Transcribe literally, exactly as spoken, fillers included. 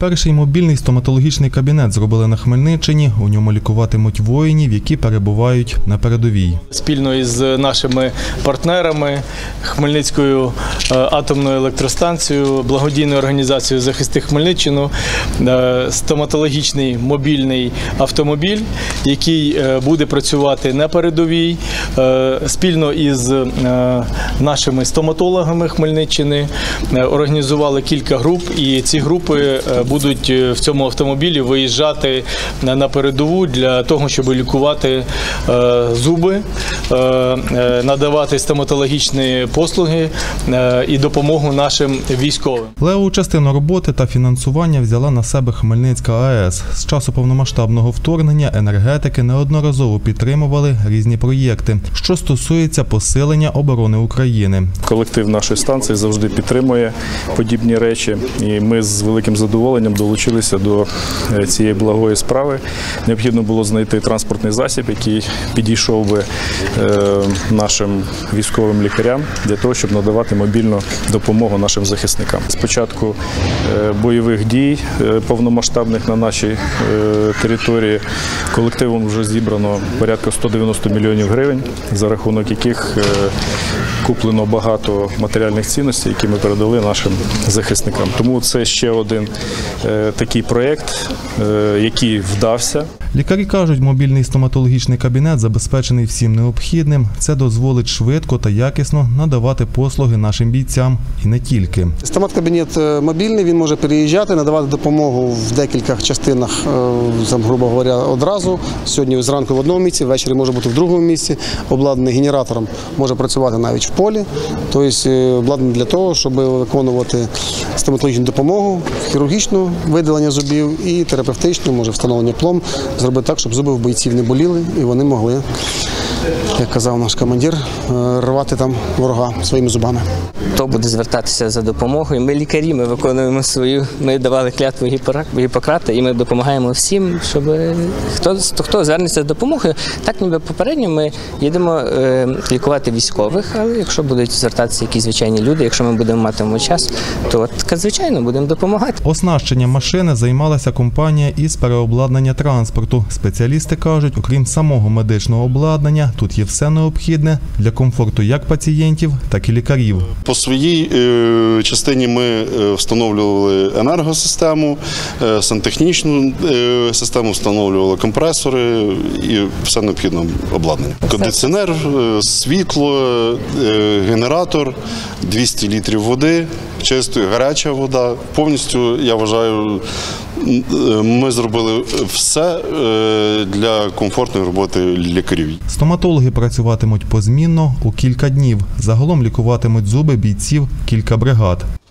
Перший мобільний стоматологічний кабінет зробили на Хмельниччині. У ньому лікуватимуть воїнів, які перебувають на передовій. Спільно із нашими партнерами Хмельницькою атомною електростанцією, благодійною організацією «Захисти Хмельниччину» стоматологічний мобільний автомобіль, який буде працювати на передовій. Спільно із нашими стоматологами Хмельниччини організували кілька груп, і ці групи будуть в цьому автомобілі виїжджати на передову для того, щоб лікувати зуби, надавати стоматологічні послуги і допомогу нашим військовим. Левову частину роботи та фінансування взяла на себе Хмельницька АЕС. З часу повномасштабного вторгнення енергетики неодноразово підтримували різні проєкти, що стосується посилення оборони України. Колектив нашої станції завжди підтримує подібні речі, і ми з великим задоволенням долучилися до цієї благої справи. Необхідно було знайти транспортний засіб, який підійшов би нашим військовим лікарям для того, щоб надавати мобільну допомогу нашим захисникам. З початку бойових дій повномасштабних на нашій території колективом вже зібрано порядка ста дев'яноста мільйонів гривень, за рахунок яких куплено багато матеріальних цінностей, які ми передали нашим захисникам. Тому це ще один такий проєкт, який вдався. Лікарі кажуть, мобільний стоматологічний кабінет забезпечений всім необхідним. Це дозволить швидко та якісно надавати послуги нашим бійцям і не тільки. Стомат-кабінет мобільний, він може переїжджати, надавати допомогу в декілька частинах, грубо говоря, одразу. Сьогодні зранку в одному місці, ввечері може бути в другому місці. Обладнаний генератором, може працювати навіть в полі. Тобто обладнаний для того, щоб виконувати стоматологічну допомогу, хірургічну видалення зубів і терапевтичну, може встановлення пломб, зробити так, щоб зуби в бойців не боліли і вони могли, як казав наш командир, рвати там ворога своїми зубами. Хто буде звертатися за допомогою? Ми лікарі, ми виконуємо свою, ми давали клятву Гіппократа і ми допомагаємо всім, щоб хто, хто звернеться за допомогою. Так ніби попередньо ми їдемо е, лікувати військових, але якщо будуть звертатися якісь звичайні люди, якщо ми будемо матимемо час, то так, звичайно будемо допомагати. Оснащенням машини займалася компанія із переобладнання транспорту. Спеціалісти кажуть, окрім самого медичного обладнання, тут є все необхідне для комфорту як пацієнтів, так і лікарів. По своїй частині ми встановлювали енергосистему, сантехнічну систему, встановлювали компресори і все необхідне обладнання. Кондиціонер, світло, генератор, двісті літрів води, чистої, гаряча вода. Повністю, я вважаю, ми зробили все для комфортної роботи лікарів. Стоматологи працюватимуть позмінно у кілька днів. Загалом лікуватимуть зуби бійців кілька бригад.